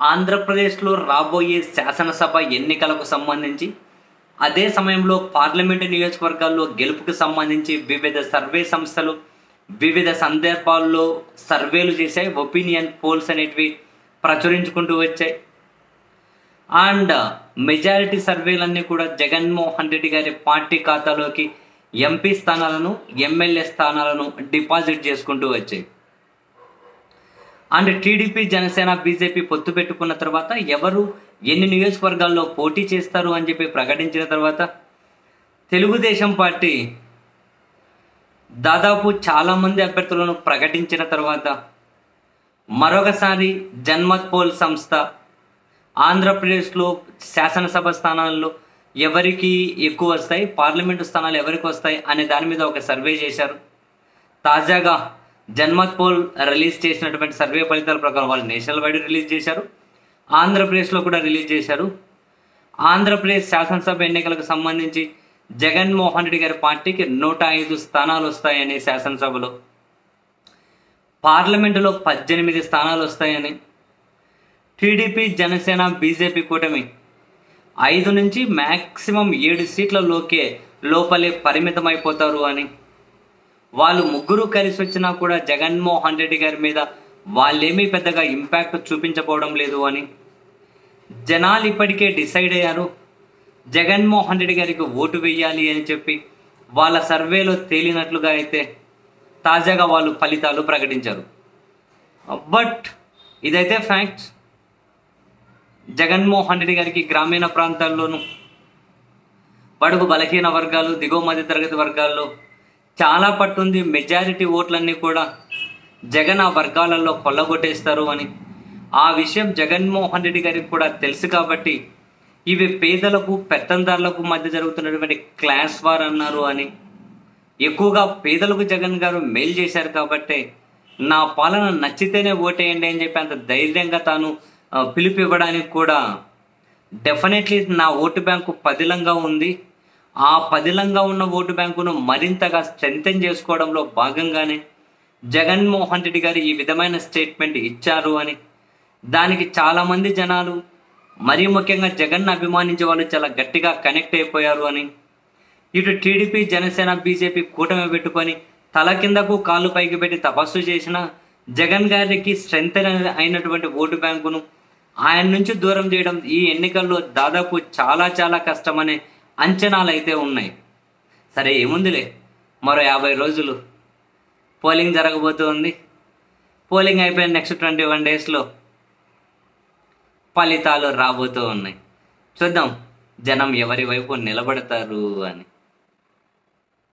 ఆంధ్రప్రదేశ్లో రాబోయే శాసనసభ ఎన్నికలకు సంబంధించి, అదే సమయంలో పార్లమెంటు నియోజకవర్గాల్లో గెలుపుకు సంబంధించి వివిధ సర్వే సంస్థలు వివిధ సందర్భాల్లో సర్వేలు చేశాయి. ఒపీనియన్ పోల్స్ అనేటివి ప్రచురించుకుంటూ వచ్చాయి. అండ్ మెజారిటీ సర్వేలన్నీ కూడా జగన్మోహన్ రెడ్డి గారి పార్టీ ఖాతాలోకి ఎంపీ స్థానాలను, ఎమ్మెల్యే స్థానాలను డిపాజిట్ చేసుకుంటూ వచ్చాయి. అండ్ టీడీపీ, జనసేన, బీజేపీ పొత్తు పెట్టుకున్న తర్వాత ఎవరు ఎన్ని నియోజకవర్గాల్లో పోటీ చేస్తారు అని చెప్పి ప్రకటించిన తర్వాత తెలుగుదేశం పార్టీ దాదాపు చాలామంది అభ్యర్థులను ప్రకటించిన తర్వాత మరొకసారి జన్మత్ పోల్ సంస్థ ఆంధ్రప్రదేశ్లో శాసనసభ స్థానాల్లో ఎవరికి ఎక్కువ వస్తాయి, పార్లమెంటు స్థానాలు ఎవరికి వస్తాయి అనే దాని మీద ఒక సర్వే చేశారు. తాజాగా జన్మత్ పోల్ రిలీజ్ చేసినటువంటి సర్వే ఫలితాల ప్రకారం వాళ్ళు నేషనల్ వైడ్ రిలీజ్ చేశారు, ఆంధ్రప్రదేశ్లో కూడా రిలీజ్ చేశారు. ఆంధ్రప్రదేశ్ శాసనసభ ఎన్నికలకు సంబంధించి జగన్మోహన్ రెడ్డి గారి పార్టీకి 105 స్థానాలు వస్తాయని, శాసనసభలో పార్లమెంటులో 18 స్థానాలు వస్తాయని, టీడీపీ, జనసేన, బీజేపీ కూటమి 5 నుంచి మ్యాక్సిమం 7 సీట్ల లోపలే పరిమితమైపోతారు అని, వాళ్ళు ముగ్గురు కలిసి వచ్చినా కూడా జగన్మోహన్ రెడ్డి గారి మీద వాళ్ళేమీ పెద్దగా ఇంపాక్ట్ చూపించకపోవడం లేదు అని, జనాలు ఇప్పటికే డిసైడ్ అయ్యారు జగన్మోహన్ రెడ్డి గారికి ఓటు వేయాలి అని చెప్పి వాళ్ళ సర్వేలో తేలినట్లుగా అయితే తాజాగా వాళ్ళు ఫలితాలు ప్రకటించారు. బట్ ఇదైతే ఫ్యాక్ట్స్. జగన్మోహన్ రెడ్డి గారికి గ్రామీణ ప్రాంతాల్లోనూ, బడుగు బలహీన వర్గాలు, దిగువ మధ్య తరగతి వర్గాల్లో చాలా పట్టుంది. మెజారిటీ ఓట్లన్నీ కూడా జగన్ ఆ వర్గాలలో కొల్లగొట్టేస్తారు అని, ఆ విషయం జగన్మోహన్ రెడ్డి గారికి కూడా తెలుసు కాబట్టి ఇవి పేదలకు, పెత్తందారులకు మధ్య జరుగుతున్నటువంటి క్లాస్ వార్ అన్నారు అని, ఎక్కువగా పేదలకు జగన్ గారు మేలు చేశారు కాబట్టి నా పాలన నచ్చితేనే ఓటేయండి అని చెప్పి అంత ధైర్యంగా తాను పిలుపు ఇవ్వడానికి కూడా డెఫినెట్లీ నా ఓటు బ్యాంకు పదిలంగా ఉంది. ఆ పదిలంగా ఉన్న ఓటు బ్యాంకును మరింతగా స్ట్రెంథెన్ చేసుకోవడంలో భాగంగానే జగన్మోహన్ రెడ్డి గారు ఈ విధమైన స్టేట్మెంట్ ఇచ్చారు అని, దానికి చాలామంది జనాలు, మరీ ముఖ్యంగా జగన్ అభిమానించే వాళ్ళు చాలా గట్టిగా కనెక్ట్ అయిపోయారు అని, ఇటు టీడీపీ, జనసేన, బీజేపీ కూటమి పెట్టుకొని తల కిందకు కాళ్ళు పైకి పెట్టి తపస్సు చేసిన జగన్ గారికి స్ట్రెంథెన్ అయినటువంటి ఓటు బ్యాంకును ఆయన నుంచి దూరం చేయడం ఈ ఎన్నికల్లో దాదాపు చాలా చాలా కష్టమనే అంచనాలు అయితే ఉన్నాయి. సరే, ఏముందిలే, మరో 50 రోజులు పోలింగ్ జరగబోతుంది. పోలింగ్ అయిపోయిన నెక్స్ట్ 21 డేస్లో ఫలితాలు రాబోతూ ఉన్నాయి. చూద్దాం జనం ఎవరి వైపు నిలబడతారు అని.